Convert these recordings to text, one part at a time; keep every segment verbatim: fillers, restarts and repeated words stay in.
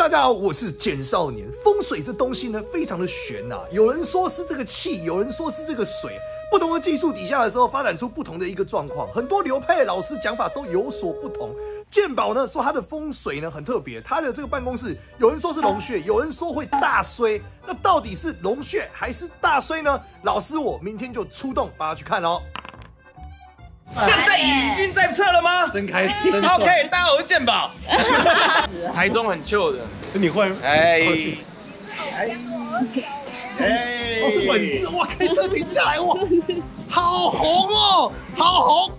大家好，我是简少年。风水这东西呢，非常的玄呐、啊。有人说是这个气，有人说是这个水。不同的技术底下的时候，发展出不同的一个状况。很多流派老师讲法都有所不同。健宝呢说他的风水呢很特别，他的这个办公室有人说是龙穴，有人说会大衰。那到底是龙穴还是大衰呢？老师我明天就出动，大家去看喽。 现在已经在测了吗？ 真开始，真 OK， 大家好，我是健宝。台中很 chill 的， 你会？ 哎，哎，哎， 我是粉丝，哇，开车停下来，哇，好红哦，好红。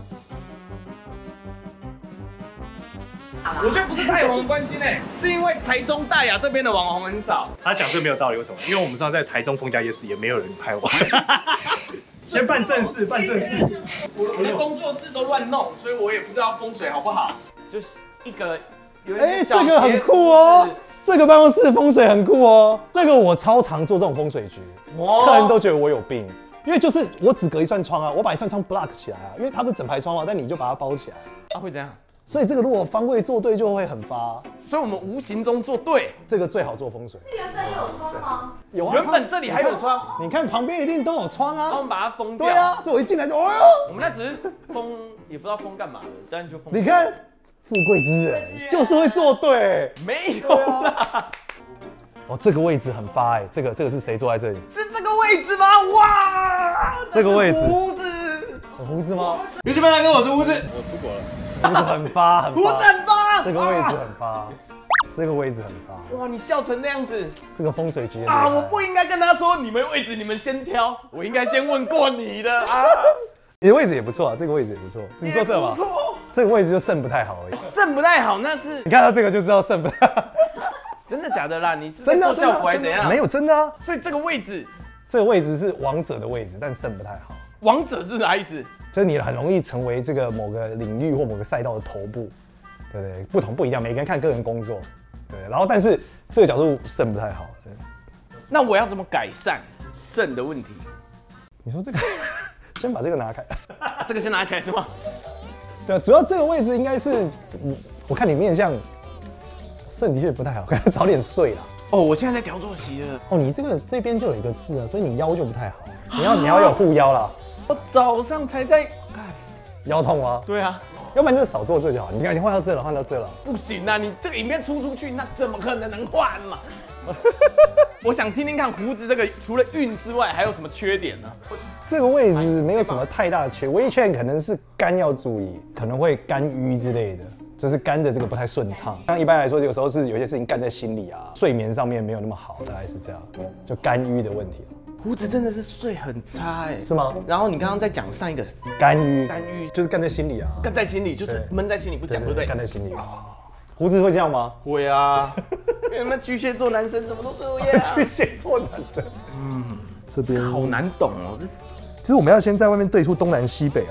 我觉得不是太红的关系呢，是因为台中大雅这边的网红很少。 他讲这没有道理，为什么？因为我们知道在台中逢甲夜市也没有人拍我。先办正事，办正事。 我的工作室都乱弄，所以我也不知道风水好不好。就是一个有点哎，这个很酷哦，这个办公室风水很酷哦。这个我超常做这种风水局，客人都觉得我有病，因为就是我只隔一扇窗啊，我把一扇窗 block 起来啊，因为它不是整排窗嘛，但你就把它包起来。 啊，会怎样？ 所以这个如果方位做对，就会很发、啊。 所以我们无形中做对， 这个最好做风水。 原本有窗吗？ 有啊， 原本这里还有窗。 你看旁边一定都有窗啊。 我们把它封掉。 对啊，所以我一进来就，哎呦， 我们那只是封，也不知道封干嘛的，但就封。 你看，富贵之人就是会做对。 没有啦。 哦，这个位置很发哎，这个这个是谁坐在这里？ 是这个位置吗？哇， 这个位置。 胡子。 有胡子吗？ 有什么大哥，我是胡子。 我出国了。 胡子很发，很发， 胡子很发， 这个位置很发，这个位置很发。 哇，你笑成那样子， 这个风水局啊！我不应该跟他说你们位置你们先挑，我应该先问过你的啊。 你的位置也不错啊，这个位置也不错，你坐这吧。不错，这个位置就肾不太好而已。 肾不太好，那是你看到这个就知道肾不太好。 真的假的啦？你是真的做效果还是怎样？ 没有真的啊。 所以这个位置， 这个位置是王者的位置，但肾不太好。 王者是啥意思？ 就是你很容易成为这个某个领域或某个赛道的头部，对不对？不同不一样，每个人看个人工作，对。然后但是这个角度肾不太好，对。 那我要怎么改善肾的问题？ 你说这个，先把这个拿开， 这个先拿起来是吗？ 对啊，主要这个位置应该是，我看你面相，肾的确不太好，可能早点睡啦。 哦，我现在在调作息了。 哦，你这个这边就有一个痣啊，所以你腰就不太好，你要你要有护腰啦。 我早上才在， 腰痛吗？ 对啊， 要不然就少做这就好。你看，你换到这了，换到这了。 不行啊，你这个影片出出去，那怎么可能能换嘛？我想听听看胡子这个除了运之外，还有什么缺点呢？ 这个位置没有什么太大的缺，唯一缺点可能是肝要注意，可能会肝郁之类的，就是肝的这个不太顺畅。像一般来说，有时候是有些事情干在心里啊，睡眠上面没有那么好，大概是这样，就肝郁的问题。 胡子真的是睡很差哎， 是吗？ 然后你刚刚在讲上一个肝郁， 肝郁就是干在心里啊， 干在心里，就是闷在心里不讲，对不对？ 干在心里。胡子会这样吗？ 会啊，因为那巨蟹座男生怎么都这样？ 巨蟹座男生，嗯，这边好难懂哦，这是。 其实我们要先在外面对出东南西北啊。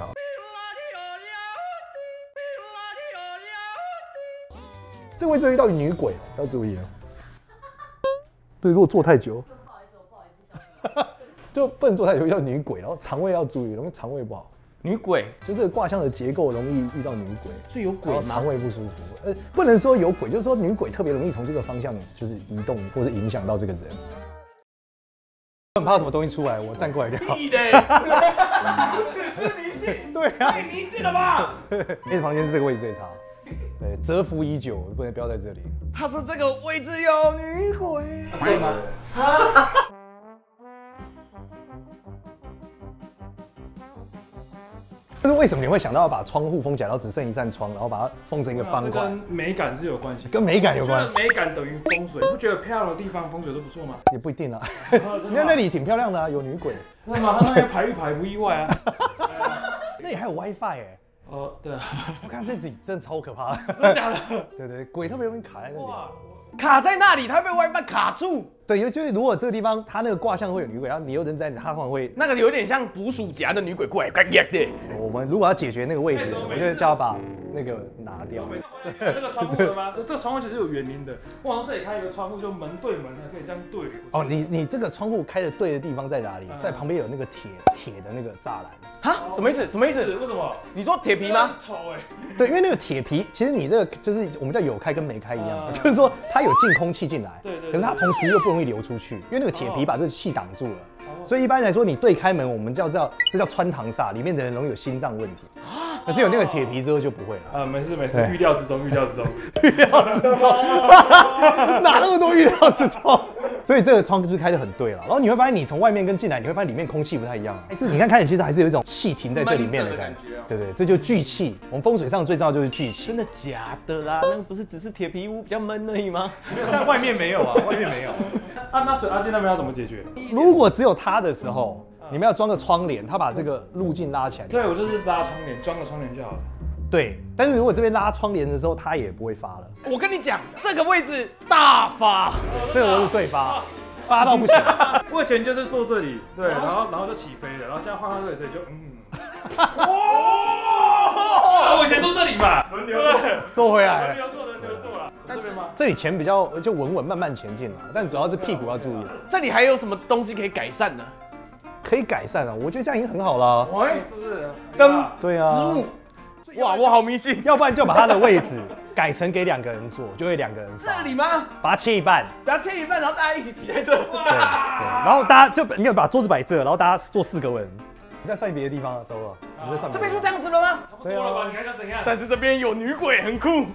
这个位置会遇到女鬼哦，要注意啊。对，如果坐太久。 就不能坐太久，遇到女鬼，然后肠胃要注意，容易肠胃不好。 女鬼， 就这个卦象的结构容易遇到女鬼， 所以有鬼吗？ 肠胃不舒服。呃，不能说有鬼，就是说女鬼特别容易从这个方向就是移动或者影响到这个人。很怕什么东西出来，我站过来就好。 屁嘞！是迷信， 对啊， 太迷信了吧？ 那房间是这个位置最差，对，蛰伏已久，不能不要在这里。 他说这个位置有女鬼， 对吗？就是为什么你会想到要把窗户封起来，然后只剩一扇窗，然后把它封成一个方块？ 跟美感是有关系， 跟美感有关。 美感等于风水，你不觉得漂亮的地方风水都不错吗？ 也不一定啊，因为那里挺漂亮的啊，有女鬼。 那么它那边排一排不意外啊。 那里还有 WiFi 哎。 哦，对啊。 我看这里真的超可怕的。 真的假的？ 对对，鬼特别容易卡在那里。 卡在那里，它被 WiFi 卡住。 对，尤其是如果这个地方它那个卦象会有女鬼，然后你又人在里，它可能会那个有点像捕鼠夹的女鬼过来，干干的。 我们如果要解决那个位置，我就叫他把那个拿掉。 对，那个窗户了吗？这这个窗户其实有原因的。我往这里开一个窗户，就门对门，还可以这样对流。 哦，你你这个窗户开的对的地方在哪里？在旁边有那个铁铁的那个栅栏。 哈？什么意思？什么意思？ 为什么？ 你说铁皮吗？ 丑哎。 对，因为那个铁皮，其实你这个就是我们叫有开跟没开一样，就是说它有进空气进来， 对对。 可是它同时又不容易流出去，因为那个铁皮把这个气挡住了。所以一般来说，你对开门，我们叫叫这叫穿堂煞，里面的人容易有心脏问题。可是有那个铁皮之后就不会了。 啊，没事没事，预料之中，预料之中， 预料之中，哪那么多预料之中？所以这个窗就是开得很对了。然后你会发现，你从外面跟进来，你会发现里面空气不太一样。还是你看开冷气，还是有一种气停在这里面的感觉。对对，这就聚气。我们风水上最重要就是聚气。 真的假的啦？那个不是只是铁皮屋比较闷而已吗？ 但外面没有啊，外面没有。 啊，那水阿健那边要怎么解决？ 如果只有它的时候，你们要装个窗帘，它把这个路径拉起来。 对，我就是拉窗帘，装个窗帘就好了。 对，但是如果这边拉窗帘的时候，它也不会发了。 我跟你讲，这个位置大发， 这个是最发，发到不行。 我以前就是坐这里，对，然后然后就起飞了，然后现在换到这里，这里就嗯。哇！我以前坐这里嘛，轮流坐， 坐回来轮流坐，轮流坐了。这边吗？ 这里钱比较就稳稳慢慢前进了，但主要是屁股要注意。 这里还有什么东西可以改善呢？ 可以改善啊，我觉得这样已经很好了。 喂，是不是？ 灯， 对啊。 植物。哇，我好迷信。 要不然就把它的位置改成给两个人坐，就会两个人发。 这里吗？ 把它切一半， 把它切一半，然后大家一起挤在这。对对，然后大家就你要把桌子摆这，然后大家坐四个人。你再算别的地方啊，走了。你再算。 这边就这样子了吗？ 差不多了吧？你还想怎样？ 但是这边有女鬼，很酷。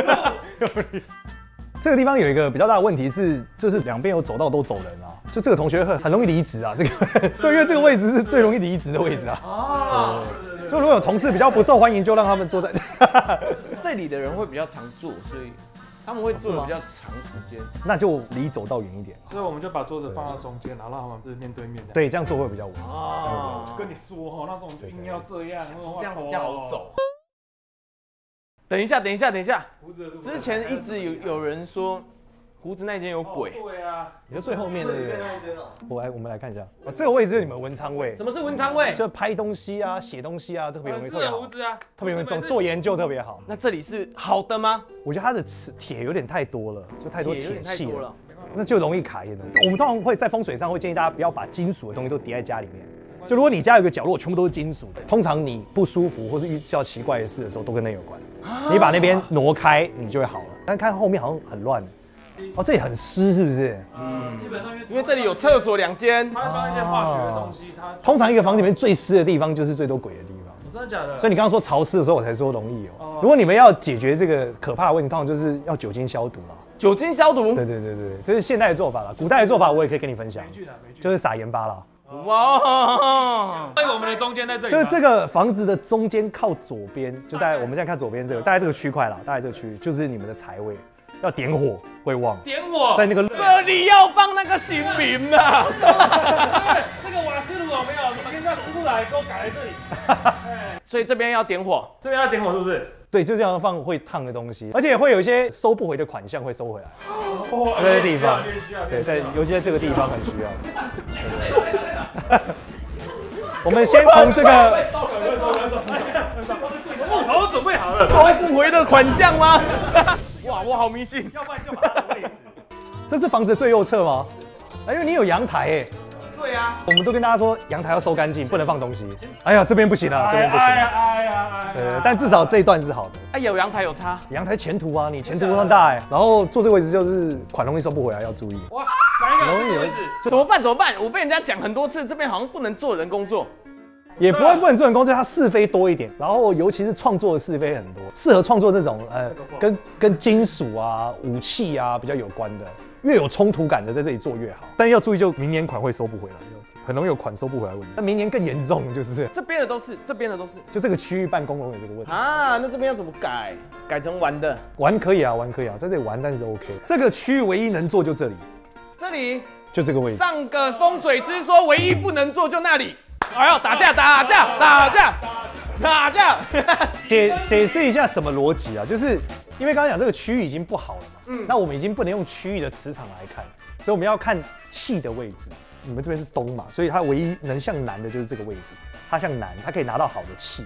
这个地方有一个比较大的问题是，就是两边有走道都走人啊，就这个同学很很容易离职啊，这个对，因为这个位置是最容易离职的位置啊。哦。所以如果有同事比较不受欢迎，就让他们坐在。 这里的人会比较常坐，所以他们会坐的比较长时间。 那就离走道远一点。 所以我们就把桌子放到中间，然后让他们是面对面。 对，这样做会比较稳。 哦。跟你说哈，那时候我们就硬要这样， 这样比较好走。等一下，等一下，等一下。之前一直有有人说胡子那间有鬼。 对啊。 你说最后面的。我来，我们来看一下。哦，这个位置是你们文昌位。 什么是文昌位？ 就拍东西啊、写东西啊，特别容易。 是胡子啊。 特别容易做做研究特别好。 那这里是好的吗？ 我觉得它的磁铁有点太多了，就太多铁器了，那就容易卡一点。我们通常会在风水上会建议大家不要把金属的东西都叠在家里面。就如果你家有个角落全部都是金属的，通常你不舒服或是遇到奇怪的事的时候，都跟那有关。你把那边挪开，你就会好了。但看后面好像很乱，哦，这里很湿是不是？ 嗯，基本上因为这里有厕所两间， 它会放一些化学的东西。它通常一个房子里面最湿的地方就是最多鬼的地方。 真的假的？ 所以你刚刚说潮湿的时候，我才说容易哦。如果你们要解决这个可怕的问题，通常就是要酒精消毒了。 酒精消毒？ 对对对对，这是现代的做法了。古代的做法我也可以跟你分享，就是撒盐巴啦。 哇！ 在我们的中间在这里， 就是这个房子的中间靠左边，就大概我们现在看左边这个，大概这个区块啦，大概这个区域就是你们的财位，要点火会旺。 点火， 在那个这里要放那个新名的。 这个瓦斯炉有没有？你们叫师傅来给我改在这里。 所以这边要点火， 这边要点火是不是？ 对，就这样放会烫的东西，而且会有一些收不回的款项会收回来。哦，这些地方，对，在尤其在这个地方很需要。我们先从这个， 木头准备好了， 收不回的款项吗？哇，我好迷信。 要不然就把它的位置。 这是房子的最右侧吗？哎，因为你有阳台哎。 对呀， 我们都跟大家说阳台要收干净，不能放东西。哎呀，这边不行啊，这边不行。哎呀，哎呀，呃，但至少这一段是好的。 哎，有阳台有差。 阳台前途啊，你前途很大哎。然后坐这个位置就是款容易收不回来，要注意。 哇，哪一个位置？ 怎么办？怎么办？我被人家讲很多次，这边好像不能做人工作。 也不会不能做人工作，它是非多一点，然后尤其是创作的是非很多，适合创作这种呃跟跟金属啊、武器啊比较有关的，越有冲突感的在这里做越好。但要注意，就明年款会收不回来，很容易有款收不回来问题。那明年更严重，就是这边的都是，这边的都是， 就这个区域办公容易有这个问题啊。那这边要怎么改？改成玩的？ 玩可以啊，玩可以啊，在这里玩但是 OK。这个区域唯一能做就这里， 这里就这个位置。 上个风水师说唯一不能做就那里。哎呦，打架打架打架打架！ 解解释一下什么逻辑啊？就是因为刚刚讲这个区域已经不好了嘛，嗯，那我们已经不能用区域的磁场来看，所以我们要看气的位置。你们这边是东嘛，所以它唯一能向南的就是这个位置，它向南，它可以拿到好的气。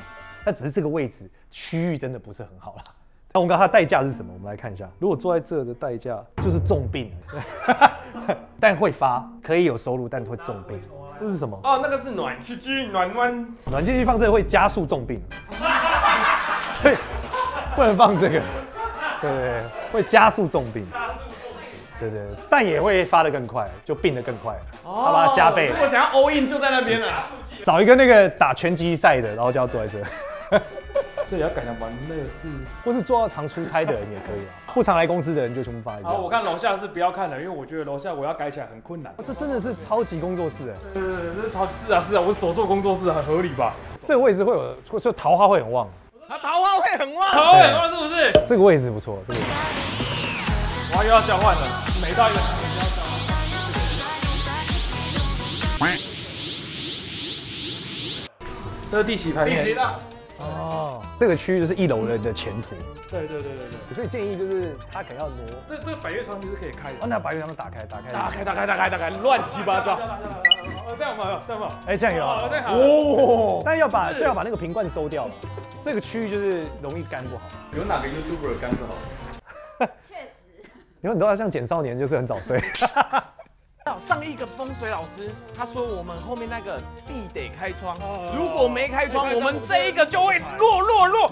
它只是这个位置区域真的不是很好啦。那我们看它代价是什么？我们来看一下，如果坐在这的代价就是重病，但会发，可以有收入，但会重病。这是什么？ 哦，那个是暖气机，暖暖。 暖气机放这个会加速重病，所以不能放这个。对对对，会加速重病。对对，但也会发得更快，就病得更快。 哦， 他把它加倍。 如果想要 all in 就在那边了。 找一个那个打拳击赛的，然后就要坐在这。 这也要改成玩乐事， 或是做到常出差的人也可以啊，不常来公司的人就全部放在这。 好，我看楼下是不要看了，因为我觉得楼下我要改起来很困难。 这真的是超级工作室哎。 对对对，这是超是啊是啊，我手做工作室很合理吧？ 这个位置会有，就桃花会很旺。 他桃花会很旺， 桃花很旺是不是？ 这个位置不错，这个位置。 哇，又要交换了，每到一个场景就要交换。这是地席排面。 地席的。 哦，这个区域就是一楼人的前途。 对对对对对。 所以建议就是他可能要挪。 这这个百叶窗其实可以开的。 哦，那百叶窗打开，打开， 打开，打开，打开，打开，乱七八糟。 哦，这样吗？这样吗？ 哎，这样有。 哦，这样好。 哦。但要把最好把那个瓶罐收掉了，这个区域就是容易肝不好。 有哪个 YouTuber 肝是好的？ 确实。有很多像简少年就是很早睡。 上一个风水老师他说我们后面那个必得开窗，如果没开窗，我们这一个就会落落落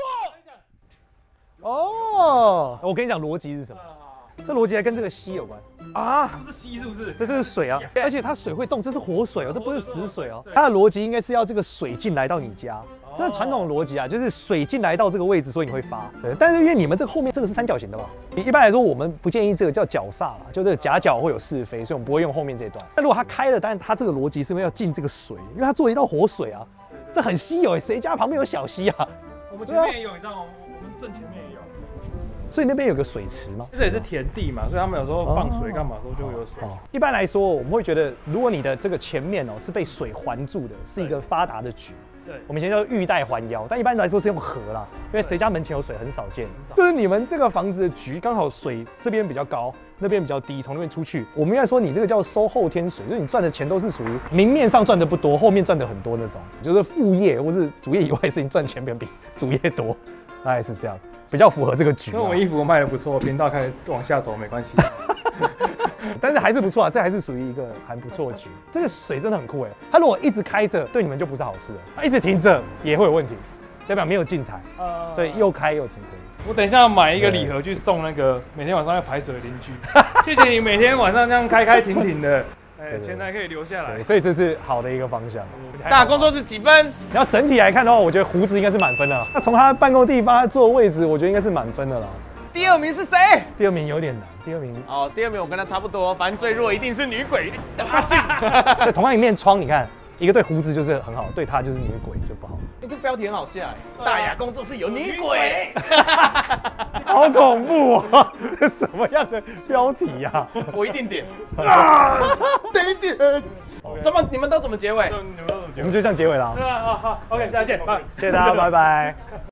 落。哦，我跟你讲逻辑是什么？这逻辑还跟这个溪有关啊？这是溪是不是？ 这这是水啊，而且它水会动，这是活水哦，这不是死水哦。它的逻辑应该是要这个水进来到你家，这是传统的逻辑啊，就是水进来到这个位置，所以你会发。对，但是因为你们这个后面这个是三角形的嘛，一般来说我们不建议这个叫角煞啦，就这个夹角会有是非，所以我们不会用后面这段。那如果它开了，但是它这个逻辑是因为要进这个水，因为它做了一道活水啊，这很稀有哎，谁家旁边有小溪啊？ 我们前面也有，你知道吗？我们正前面也有。 所以那边有个水池吗？ 这也是田地嘛，所以他们有时候放水干嘛的时候就会有水。 哦、一般来说，我们会觉得，如果你的这个前面哦是被水环住的，是一个发达的局。对，我们以前叫玉带环腰，但一般来说是用河啦，因为谁家门前有水很少见。就是你们这个房子的局刚好水这边比较高，那边比较低，从那边出去。我们应该说你这个叫收后天水，就是你赚的钱都是属于明面上赚的不多，后面赚的很多那种，就是副业或是主业以外的事情赚钱比比主业多，大概是这样。比较符合这个局、啊， 因为我衣服卖的不错，频道开始往下走没关系， 但是还是不错啊，这还是属于一个还不错的局。这个水真的很酷哎，它如果一直开着，对你们就不是好事了；它一直停着也会有问题，代表没有进财，呃、所以又开又停可以。 我等一下买一个礼盒去送那个每天晚上要排水的邻居，谢谢你每天晚上这样开开停停的。哎，钱还可以留下来， 所以这是好的一个方向。 大工作室几分？ 你要整体来看的话，我觉得胡子应该是满分的。那从他办公地方、他坐的位置，我觉得应该是满分的啦。 第二名是谁？ 第二名有点难。第二名哦，第二名我跟他差不多，反正最弱一定是女鬼。 对，同样一面窗，你看一个对胡子就是很好，对他就是女鬼就不好。 哎，这标题很好下哎，大雅工作室有女鬼。 好恐怖啊！这什么样的标题呀、啊？ 我一定点。啊！点一点。怎么？你们都怎么结尾？ 我们就这样结尾了。 好好 ，OK， 再见，拜， 谢谢大家，拜拜。